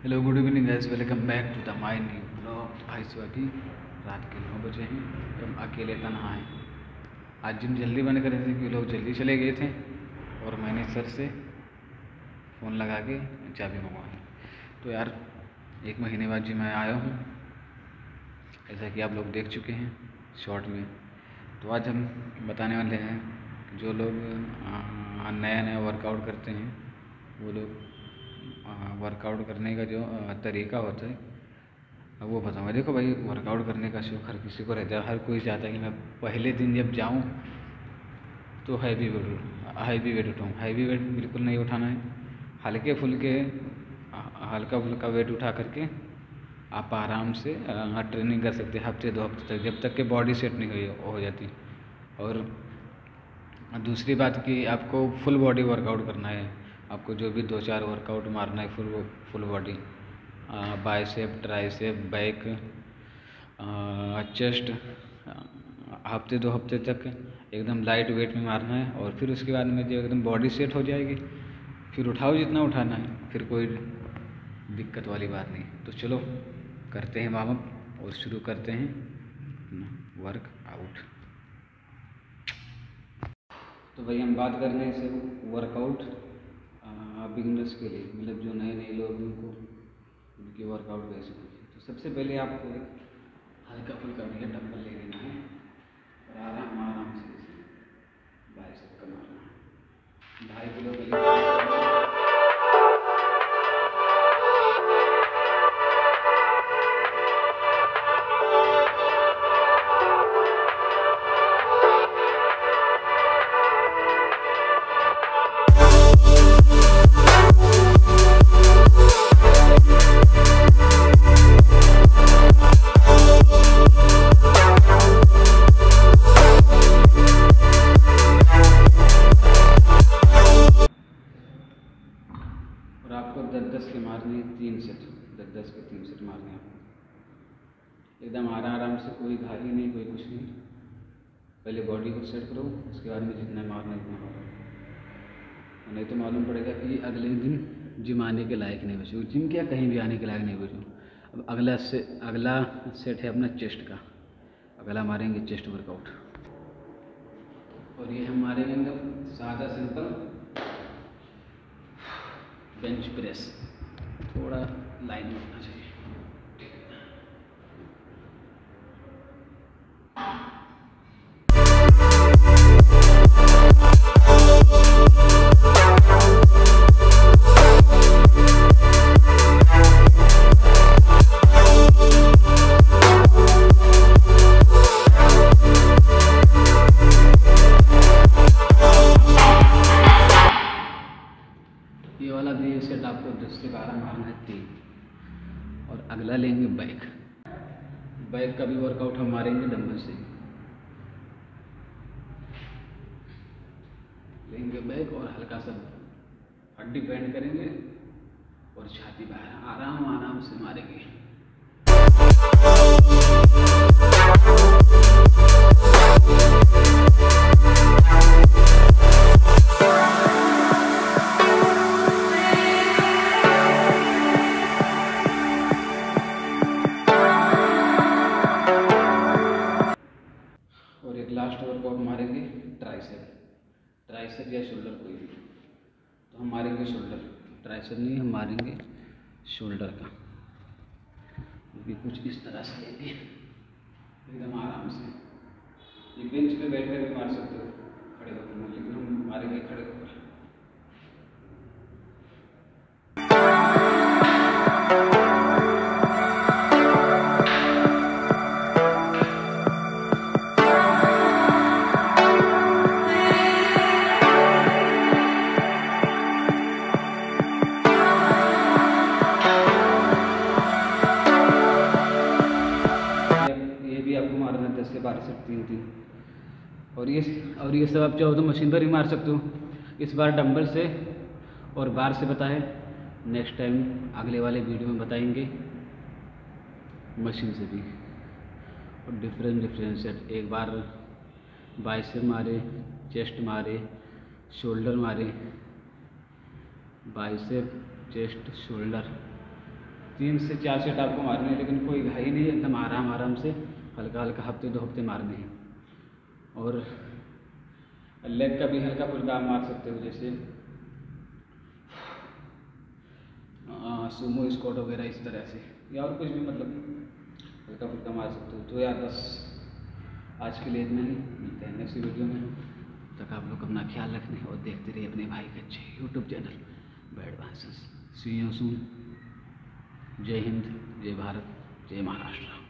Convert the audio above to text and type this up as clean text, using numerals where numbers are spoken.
Hello good evening guys, welcome back to the my new blog. भाई so अभी रात के 9 बजे हैं। हम अकेले तनहा हैं। आज जिम जल्दी बंद करे थे क्योंकि लोग जल्दी चले गए थे और मैंने सर से फ़ोन लगा के चाबी मंगवाई। तो यार 1 महीने बाद जिम में आया हूँ, ऐसा कि आप लोग देख चुके हैं शॉर्ट में। तो आज हम बताने वाले हैं कि जो लोग नया नया वर्कआउट करते हैं वो लोग वर्कआउट करने का जो तरीका होता है अब वो बताऊँगा। देखो भाई, वर्कआउट करने का शौक़ हर किसी को रहता है। हर कोई चाहता है कि मैं पहले दिन जब जाऊँ तो हैवी वेट उठाऊँ। हैवी वेट बिल्कुल नहीं उठाना है। हल्का फुल्का वेट उठा करके आप आराम से ट्रेनिंग कर सकते हैं हफ्ते 2 हफ्ते तक, जब तक कि बॉडी सेट नहीं हो जाती। और दूसरी बात कि आपको फुल बॉडी वर्कआउट करना है। आपको जो भी 2-4 वर्कआउट मारना है full body, bicep, tricep, back, chest, हफ्ते 2 हफ्ते तक एकदम लाइट वेट में मारना है। और फिर उसके बाद में जब एकदम बॉडी सेट हो जाएगी फिर उठाओ जितना उठाना है, फिर कोई दिक्कत वाली बात नहीं। तो चलो करते हैं वार्म अप और शुरू करते हैं वर्कआउट। तो भाई हम बात कर रहे हैं सिर्फ वर्कआउट बिगिनर्स के लिए, मतलब जो नए नए लोग उनको उनकी वर्कआउट कैसे होगी। तो सबसे पहले आपको एक हल्का फुल्का भैया डंबल ले लेना है और आराम से बाइसेप का मारना है। 2.5 किलो के लिए और आपको 10-10 के मारने हैं 3 सेट, 10-10 के 3 सेट मारने हैं आपको एकदम आराम से, कोई घाई नहीं, कोई कुछ नहीं। पहले बॉडी को सेट करो, उसके बाद में जितना मारना है उतना मारो, नहीं तो मालूम पड़ेगा कि अगले दिन जिम आने के लायक नहीं बचो। जिम क्या, कहीं भी आने के लायक नहीं बचो। अब अगला सेट है अपना चेस्ट का। अगला मारेंगे चेस्ट वर्कआउट और ये हम मारेंगे एकदम सादा सिंपल बेंच प्रेस। थोड़ा लाइन में होना चाहिए। ये वाला भी सेट आपको 10 से 12 मारना है 3। और अगला लेंगे बैक का भी वर्कआउट हम मारेंगे डंबल से। लेंगे बैक और हल्का सा हड्डी बैंड करेंगे और छाती बाहर आराम से मारेंगे। और एक लास्ट वर्कआउट मारेंगे ट्राइसेप या शोल्डर, कोई भी। तो हम मारेंगे शोल्डर, ट्राइसेप नहीं, हम मारेंगे शोल्डर का। भी कुछ इस तरह से लेंगे एकदम आराम से। ये बेंच पे बैठ कर भी मार सकते हो खड़े होकर, लेकिन हम मारेंगे खड़े होकर। आपको मारना है 10 से 12 सेट 3-3। और ये सब आप चाहो तो मशीन पर ही मार सकते हो। इस बार डंबल से और बार से बताए, नेक्स्ट टाइम अगले वाले वीडियो में बताएंगे मशीन से भी। और डिफरेंट सेट, एक बार बाइसेप मारे, चेस्ट मारे, शोल्डर मारे, बाइसेप, चेस्ट, शोल्डर, 3 से 4 सेट आपको मारने हैं, लेकिन कोई घाई नहीं है, एकदम आराम आराम से हल्का हल्का हफ्ते 2 हफ्ते मारने हैं। और लेग का भी हल्का फुल्का आप मार सकते हो, जैसे सुमो स्क्वाट वगैरह इस तरह से, या और कुछ भी मतलब हल्का फुल्का मार सकते हो। तो यार बस आज के लिए इतना ही, मिलते हैं नेक्स्ट वीडियो में। तब तक आप लोग अपना ख्याल रखने और देखते रहिए अपने भाई के अच्छे यूट्यूब चैनल बैड भांसस। See you soon. जय हिंद, जय भारत, जय महाराष्ट्र।